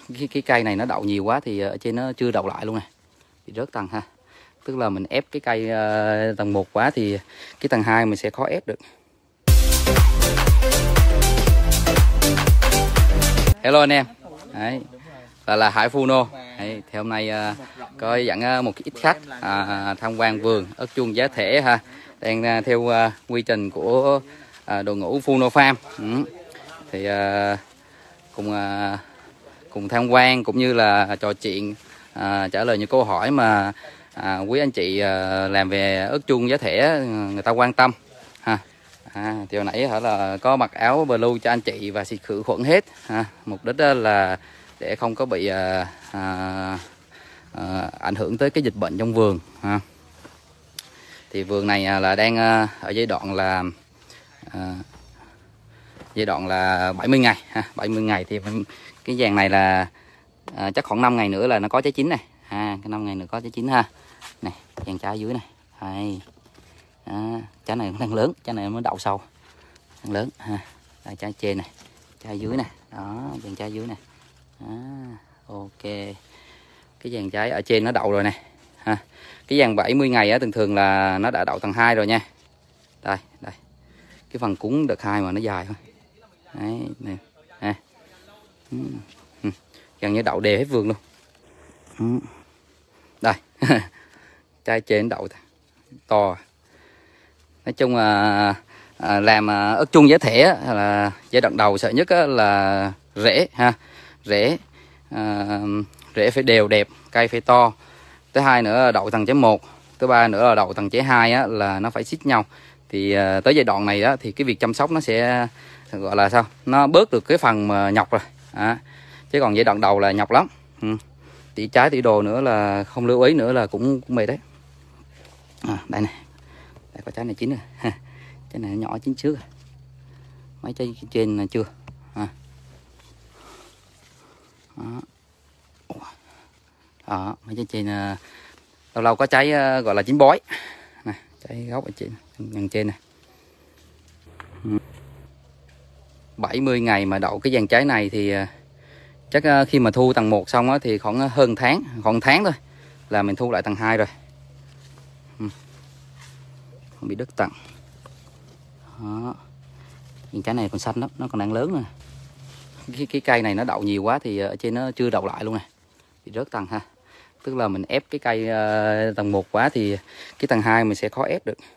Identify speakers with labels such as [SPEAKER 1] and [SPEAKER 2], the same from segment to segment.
[SPEAKER 1] cái cây này nó đậu nhiều quá thì ở trên nó chưa đậu lại luôn nè, bị rớt tầng ha. Tức là mình ép cái cây tầng 1 quá thì cái tầng 2 mình sẽ khó ép được. Hello anh em. Đấy, là Hải Funo. Đấy, thì hôm nay có dẫn một ít khách tham quan vườn ớt chuông giá thể ha, đang theo quy trình của đội ngũ Funo Farm. Thì cùng tham quan cũng như là trò chuyện, trả lời những câu hỏi mà quý anh chị làm về ớt chuông giá thể người ta quan tâm ha. Thì hồi nãy là có mặc áo blue cho anh chị và xịt khử khuẩn hết ha. Mục đích là để không có bị ảnh hưởng tới cái dịch bệnh trong vườn ha. Thì vườn này là đang ở giai đoạn là 70 ngày ha. 70 ngày thì cái vàng này là chắc khoảng 5 ngày nữa là nó có trái chín này ha. Cái 5 ngày nữa có trái chín ha. Này, vàng trái dưới này. Đây. Trái này cũng đang lớn, trái này mới đậu sâu. Đang lớn ha. Đây, trái trên này, trái dưới này. Đó, vàng trái dưới này. Ok. Cái vàng trái ở trên nó đậu rồi này ha. Cái vàng 70 ngày á, thường thường là nó đã đậu tầng 2 rồi nha. Đây, đây. Cái phần cuống đợt 2 mà nó dài thôi. Đấy, nè. Nè. Gần như đậu đều hết vườn luôn. Đây. Trái trên đậu to. Nói chung là làm ớt chuông giá thể là giai đoạn đầu sợ nhất là rễ ha. Rễ phải đều đẹp, cây phải to. Thứ hai nữa là đậu tầng trái 1. Thứ ba nữa là đậu tầng trái 2 là nó phải xích nhau. Thì tới giai đoạn này thì cái việc chăm sóc nó sẽ gọi là sao? Nó bớt được cái phần mà nhọc rồi. Chứ còn giai đoạn đầu là nhọc lắm. Tỉ trái tỉ đồ nữa là không lưu ý nữa là cũng mệt đấy. Đây này. Đây có trái này chín rồi. Trái này nhỏ chín trước rồi. Mấy trái trên là chưa. Đó, mấy trái trên lâu lâu có trái gọi là chín bói. Này, trái gốc ở trên, gần trên này. 70 ngày mà đậu cái dàn trái này thì chắc khi mà thu tầng 1 xong thì khoảng hơn tháng, khoảng tháng thôi là mình thu lại tầng 2 rồi. Không bị đứt tầng. Đó. Những trái này còn xanh lắm, nó còn đang lớn nè. Cái cây này nó đậu nhiều quá thì ở trên nó chưa đậu lại luôn nè, bị rớt tầng ha. Tức là mình ép cái cây tầng 1 quá thì cái tầng 2 mình sẽ khó ép được.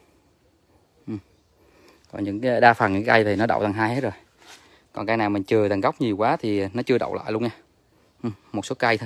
[SPEAKER 1] Còn những cái đa phần những cây thì nó đậu tầng 2 hết rồi. Còn cây nào mình chừa tầng gốc nhiều quá thì nó chưa đậu lại luôn nha. Một số cây thôi.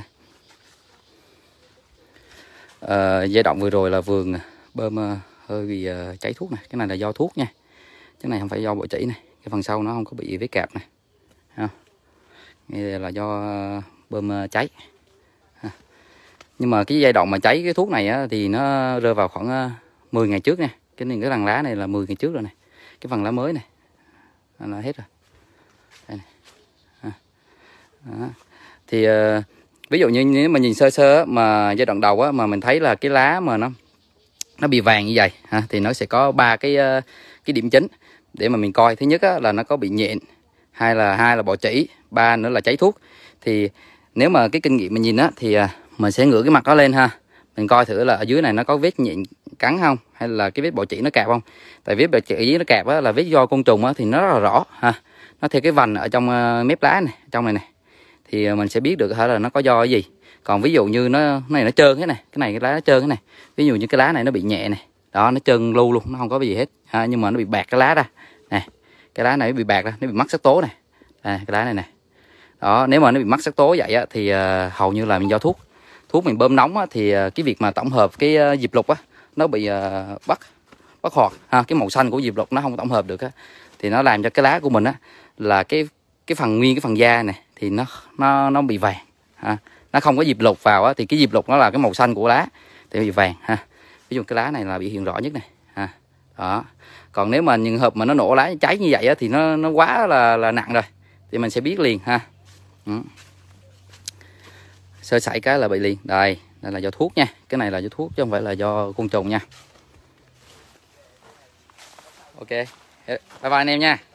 [SPEAKER 1] Giai đoạn vừa rồi là vườn bơm hơi bị cháy thuốc này. Cái này là do thuốc nha. Cái này không phải do bọ trĩ này. Cái phần sau nó không có bị vết cạp này. Đây là do bơm cháy. Nhưng mà cái giai đoạn mà cháy cái thuốc này thì nó rơi vào khoảng 10 ngày trước nha. Cái làn lá này là 10 ngày trước rồi này. Cái phần lá mới này là hết rồi. Đây này. Đó. Thì ví dụ như nếu mà nhìn sơ sơ mà giai đoạn đầu mà mình thấy là cái lá mà nó bị vàng như vậy thì nó sẽ có 3 cái điểm chính để mà mình coi. Thứ nhất là nó có bị nhện, hai là bọ trĩ, 3 nữa là cháy thuốc. Thì nếu mà cái kinh nghiệm mình nhìn thì mình sẽ ngửa cái mặt nó lên ha, mình coi thử là ở dưới này nó có vết nhện cắn không, hay là cái vết bọ trĩ nó cạp không. Tại vết bọ trĩ nó cạp là vết do côn trùng thì nó rất là rõ ha. Nó theo cái vành ở trong mép lá này, trong này thì mình sẽ biết được là nó có do cái gì. Còn ví dụ như nó trơn thế này, cái lá nó trơn thế này, ví dụ như cái lá này nó bị nhẹ này, đó nó trơn lu luôn, nó không có gì hết nhưng mà nó bị bạc cái lá ra này, cái lá này bị bạc ra, nó bị mất sắc tố này, cái lá này đó. Nếu mà nó bị mất sắc tố vậy thì hầu như là mình do thuốc mình bơm nóng thì cái việc mà tổng hợp cái diệp lục nó bị bắt hoạt cái màu xanh của diệp lục nó không tổng hợp được thì nó làm cho cái lá của mình là cái nguyên cái phần da này thì nó bị vàng nó không có diệp lục vào thì cái diệp lục nó là cái màu xanh của lá thì bị vàng ví dụ cái lá này là bị hiện rõ nhất này đó. Còn nếu mà những hợp mà nó nổ lá cháy như vậy thì nó quá là nặng rồi thì mình sẽ biết liền ha. Sơ sẩy cái là bị liền. Đây là do thuốc nha, cái này là do thuốc chứ không phải là do côn trùng nha. Ok, bye bye anh em nha.